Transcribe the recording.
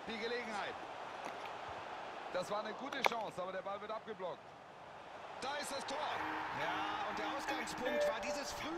die Gelegenheit. Das war eine gute Chance, aber der Ball wird abgeblockt. Da ist das Tor. Ja, und der Ausgangspunkt war dieses frühe